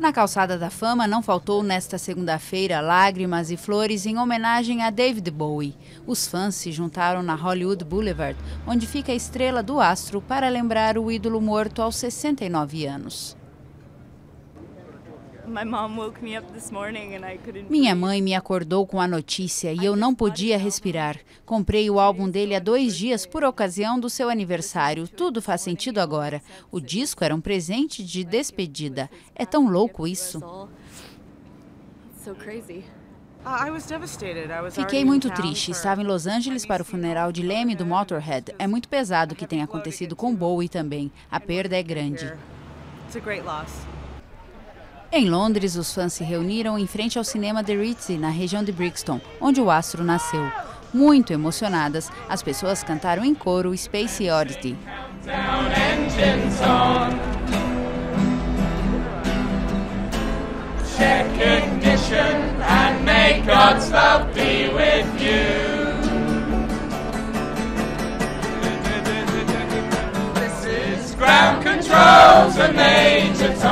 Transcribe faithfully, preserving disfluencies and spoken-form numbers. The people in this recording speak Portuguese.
Na Calçada da Fama não faltou nesta segunda-feira lágrimas e flores em homenagem a David Bowie. Os fãs se juntaram na Hollywood Boulevard, onde fica a estrela do astro, para lembrar o ídolo morto aos sessenta e nove anos. Minha mãe me acordou com a notícia e eu não podia respirar. Comprei o álbum dele há dois dias por ocasião do seu aniversário. Tudo faz sentido agora. O disco era um presente de despedida. É tão louco isso. Fiquei muito triste. Estava em Los Angeles para o funeral de Lemmy do Motorhead. É muito pesado o que tem acontecido com Bowie também. A perda é grande. Em Londres, os fãs se reuniram em frente ao cinema The Ritz, na região de Brixton, onde o astro nasceu. Muito emocionadas, as pessoas cantaram em coro Space Oddity. Ground controls are made to